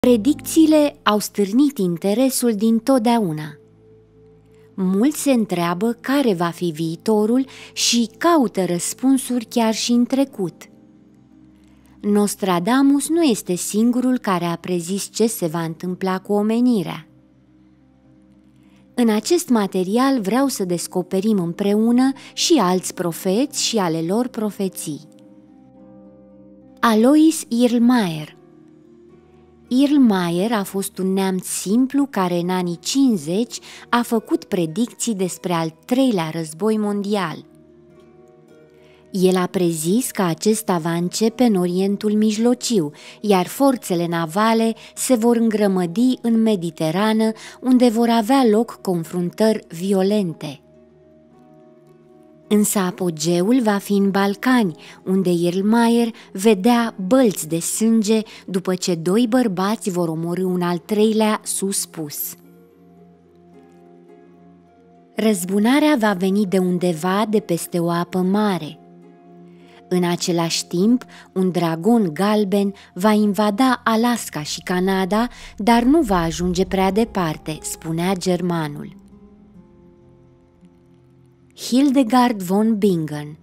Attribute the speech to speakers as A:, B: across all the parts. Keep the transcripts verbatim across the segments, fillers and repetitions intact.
A: Predicțiile au stârnit interesul dintotdeauna. Mulți se întreabă care va fi viitorul și caută răspunsuri chiar și în trecut. Nostradamus nu este singurul care a prezis ce se va întâmpla cu omenirea. În acest material vreau să descoperim împreună și alți profeți și ale lor profeții. Alois Irlmayer. Irlmayer a fost un neamț simplu care în anii cincizeci a făcut predicții despre al treilea război mondial. El a prezis că acesta va începe în Orientul Mijlociu, iar forțele navale se vor îngrămădi în Mediterană, unde vor avea loc confruntări violente. Însă apogeul va fi în Balcani, unde Irlmayer vedea bălți de sânge după ce doi bărbați vor omorî un al treilea suspus. Răzbunarea va veni de undeva de peste o apă mare. În același timp, un dragon galben va invada Alaska și Canada, dar nu va ajunge prea departe, spunea germanul. Hildegard von Bingen.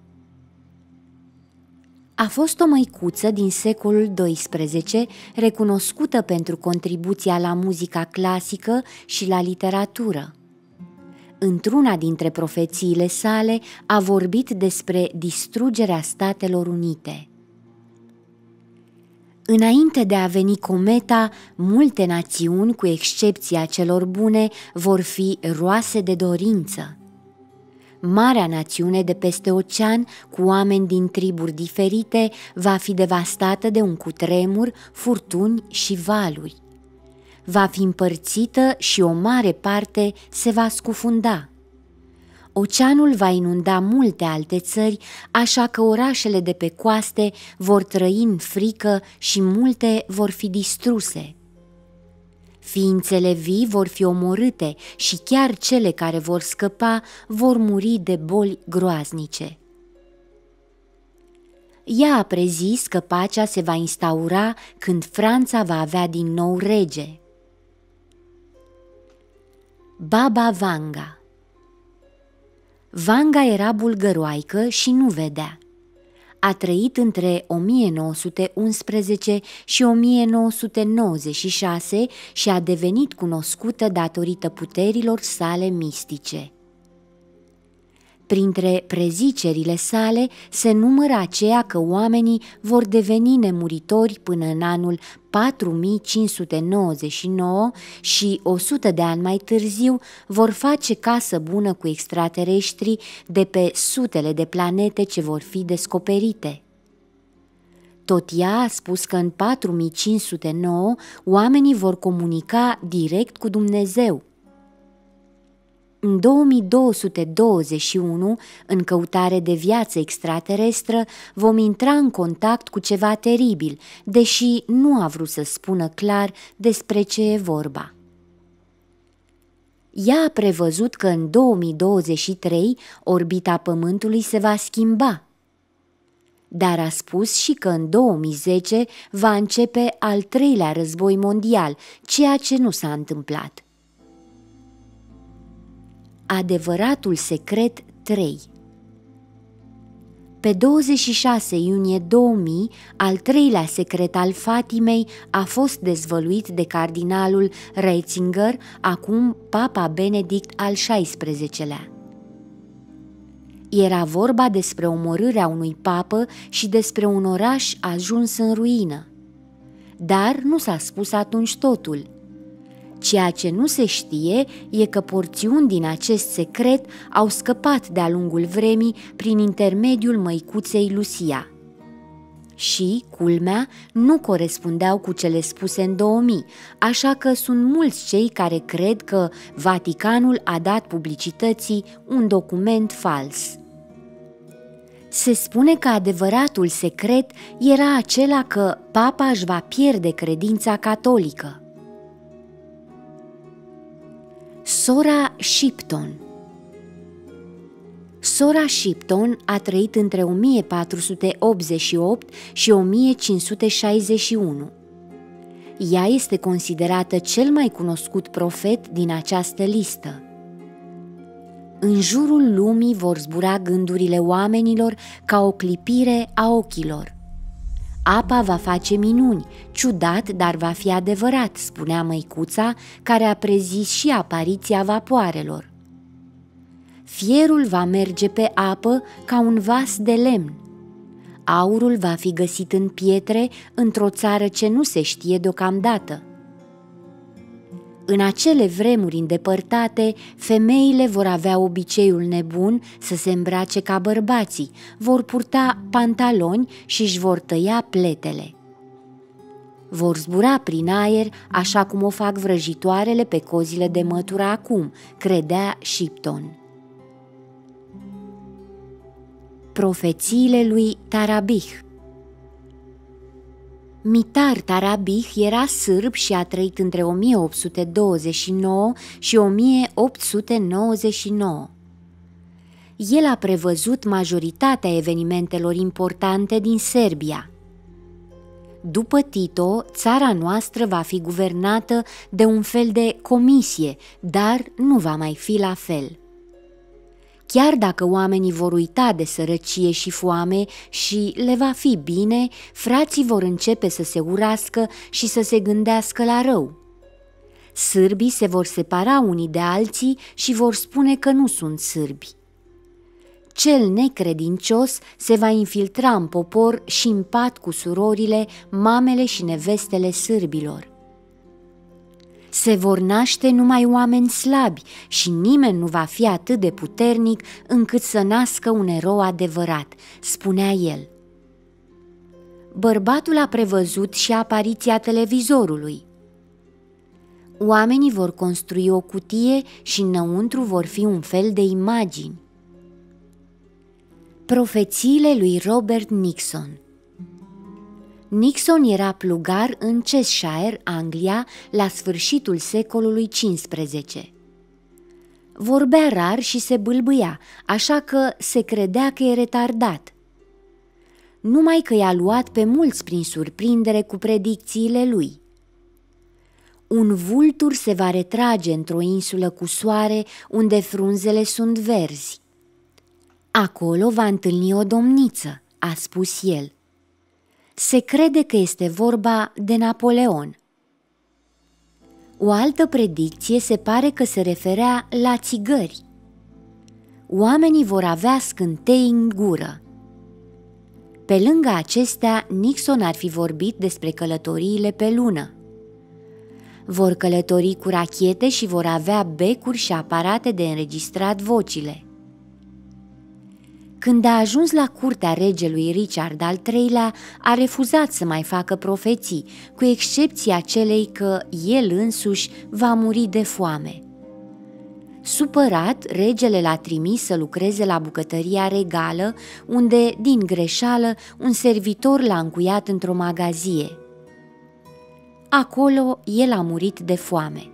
A: A fost o măicuță din secolul doisprezece, recunoscută pentru contribuția la muzica clasică și la literatură. Într-una dintre profețiile sale a vorbit despre distrugerea Statelor Unite. Înainte de a veni cometa, multe națiuni, cu excepția celor bune, vor fi roase de dorință. Marea națiune de peste ocean, cu oameni din triburi diferite, va fi devastată de un cutremur, furtuni și valuri. Va fi împărțită și o mare parte se va scufunda. Oceanul va inunda multe alte țări, așa că orașele de pe coaste vor trăi în frică și multe vor fi distruse. Ființele vii vor fi omorâte și chiar cele care vor scăpa vor muri de boli groaznice. Ea a prezis că pacea se va instaura când Franța va avea din nou rege. Baba Vanga. Vanga era bulgăroaică și nu vedea. A trăit între o mie nouă sute unsprezece și o mie nouă sute nouăzeci și șase și a devenit cunoscută datorită puterilor sale mistice. Printre prezicerile sale se numără aceea că oamenii vor deveni nemuritori până în anul patru mii cinci sute nouăzeci și nouă și o sută de ani mai târziu vor face casă bună cu extraterestrii de pe sutele de planete ce vor fi descoperite. Tot ea a spus că în patru mii cinci sute nouă oamenii vor comunica direct cu Dumnezeu. În două mii două sute douăzeci și unu, în căutare de viață extraterestră, vom intra în contact cu ceva teribil, deși nu a vrut să spună clar despre ce e vorba. Ea a prevăzut că în două mii douăzeci și trei orbita Pământului se va schimba, dar a spus și că în două mii zece va începe al treilea război mondial, ceea ce nu s-a întâmplat. Adevăratul secret trei. Pe douăzeci și șase iunie două mii, al treilea secret al Fatimei a fost dezvăluit de cardinalul Ratzinger, acum Papa Benedict al șaisprezecelea-lea. Era vorba despre omorârea unui papă și despre un oraș ajuns în ruină. Dar nu s-a spus atunci totul. Ceea ce nu se știe e că porțiuni din acest secret au scăpat de-a lungul vremii prin intermediul măicuței Lucia. Și, culmea, nu corespundeau cu cele spuse în două mii, așa că sunt mulți cei care cred că Vaticanul a dat publicității un document fals. Se spune că adevăratul secret era acela că papa își va pierde credința catolică. Sora Shipton. Sora Shipton a trăit între o mie patru sute optzeci și opt și o mie cinci sute șaizeci și unu. Ea este considerată cel mai cunoscut profet din această listă. În jurul lumii vor zbura gândurile oamenilor ca o clipire a ochilor. Apa va face minuni, ciudat, dar va fi adevărat, spunea măicuța, care a prezis și apariția vapoarelor. Fierul va merge pe apă ca un vas de lemn. Aurul va fi găsit în pietre într-o țară ce nu se știe deocamdată. În acele vremuri îndepărtate, femeile vor avea obiceiul nebun să se îmbrace ca bărbații, vor purta pantaloni și își vor tăia pletele. Vor zbura prin aer așa cum o fac vrăjitoarele pe cozile de mătură acum, credea Shipton. Profețiile lui Tarabih. Mitar Tarabih era sârb și a trăit între o mie opt sute douăzeci și nouă și o mie opt sute nouăzeci și nouă. El a prevăzut majoritatea evenimentelor importante din Serbia. După Tito, țara noastră va fi guvernată de un fel de comisie, dar nu va mai fi la fel. Chiar dacă oamenii vor uita de sărăcie și foame și le va fi bine, frații vor începe să se urască și să se gândească la rău. Sârbii se vor separa unii de alții și vor spune că nu sunt sârbi. Cel necredincios se va infiltra în popor și în pat cu surorile, mamele și nevestele sârbilor. Se vor naște numai oameni slabi și nimeni nu va fi atât de puternic încât să nască un erou adevărat, spunea el. Bărbatul a prevăzut și apariția televizorului. Oamenii vor construi o cutie și înăuntru vor fi un fel de imagini. Profețiile lui Robert Nixon. Nixon era plugar în Cheshire, Anglia, la sfârșitul secolului cincisprezece. Vorbea rar și se bâlbâia, așa că se credea că e retardat. Numai că i-a luat pe mulți prin surprindere cu predicțiile lui. Un vultur se va retrage într-o insulă cu soare unde frunzele sunt verzi. Acolo va întâlni o domniță, a spus el. Se crede că este vorba de Napoleon. O altă predicție se pare că se referea la țigări. Oamenii vor avea scântei în gură. Pe lângă acestea, Nixon ar fi vorbit despre călătoriile pe lună. Vor călători cu rachete și vor avea becuri și aparate de înregistrat vocile. Când a ajuns la curtea regelui Richard al treilea, a refuzat să mai facă profeții, cu excepția celei că el însuși va muri de foame. Supărat, regele l-a trimis să lucreze la bucătăria regală, unde, din greșeală, un servitor l-a încuiat într-o magazie. Acolo el a murit de foame.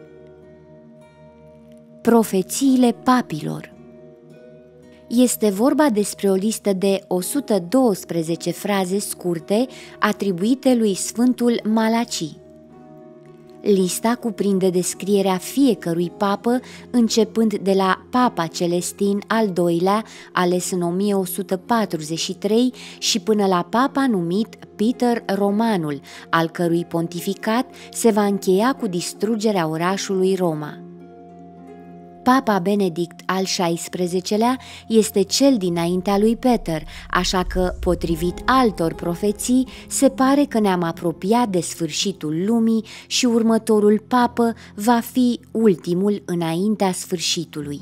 A: Profețiile papilor. Este vorba despre o listă de o sută douăsprezece fraze scurte atribuite lui Sfântul Malachi. Lista cuprinde descrierea fiecărui papă, începând de la Papa Celestin al doilea, ales în o mie o sută patruzeci și trei, și până la papa numit Peter Romanul, al cărui pontificat se va încheia cu distrugerea orașului Roma. Papa Benedict al șaisprezecelea este cel dinaintea lui Peter, așa că, potrivit altor profeții, se pare că ne-am apropiat de sfârșitul lumii și următorul papă va fi ultimul înaintea sfârșitului.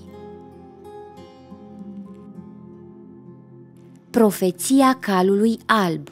A: Profeția calului alb.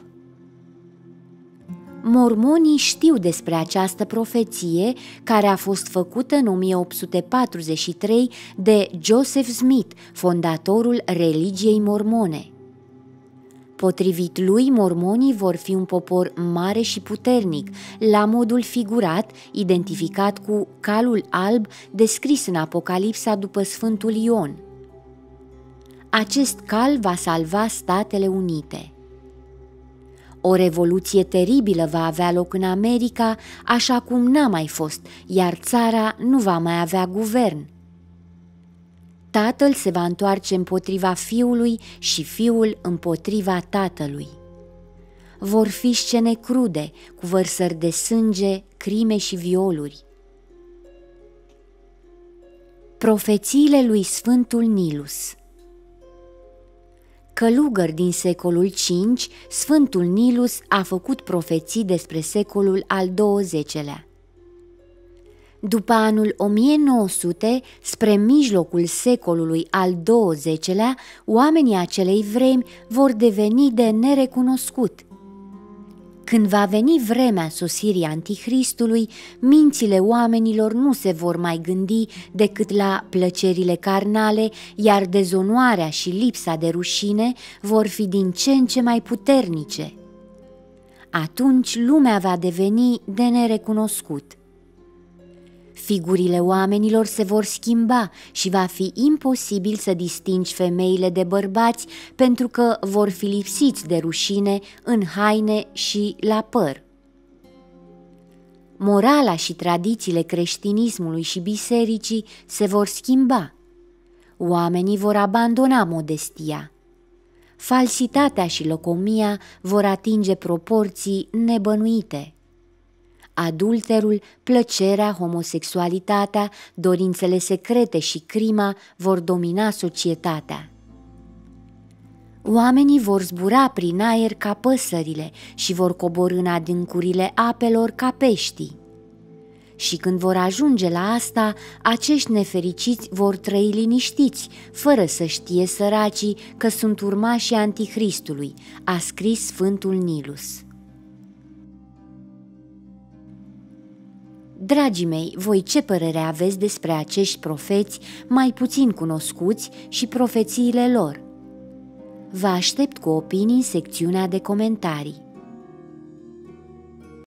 A: Mormonii știu despre această profeție, care a fost făcută în o mie opt sute patruzeci și trei de Joseph Smith, fondatorul religiei mormone. Potrivit lui, mormonii vor fi un popor mare și puternic, la modul figurat, identificat cu calul alb descris în Apocalipsa după Sfântul Ion. Acest cal va salva Statele Unite. O revoluție teribilă va avea loc în America, așa cum n-a mai fost, iar țara nu va mai avea guvern. Tatăl se va întoarce împotriva fiului și fiul împotriva tatălui. Vor fi scene crude, cu vărsări de sânge, crime și violuri. Profețiile lui Sfântul Nilus. Călugăr din secolul cinci, Sfântul Nilus a făcut profeții despre secolul al douăzecelea. După anul o mie nouă sute, spre mijlocul secolului al douăzecelea, oamenii acelei vremi vor deveni de nerecunoscut. Când va veni vremea sosirii Antichristului, mințile oamenilor nu se vor mai gândi decât la plăcerile carnale, iar dezonoarea și lipsa de rușine vor fi din ce în ce mai puternice. Atunci lumea va deveni de nerecunoscut. Figurile oamenilor se vor schimba și va fi imposibil să distingi femeile de bărbați, pentru că vor fi lipsiți de rușine în haine și la păr. Morala și tradițiile creștinismului și bisericii se vor schimba. Oamenii vor abandona modestia. Falsitatea și locomia vor atinge proporții nebănuite. Adulterul, plăcerea, homosexualitatea, dorințele secrete și crima vor domina societatea. Oamenii vor zbura prin aer ca păsările și vor coborî în adâncurile apelor ca peștii. Și când vor ajunge la asta, acești nefericiți vor trăi liniștiți, fără să știe săracii că sunt urmașii Antichristului, a scris Sfântul Nilus. Dragii mei, voi ce părere aveți despre acești profeți mai puțin cunoscuți și profețiile lor? Vă aștept cu opinii în secțiunea de comentarii.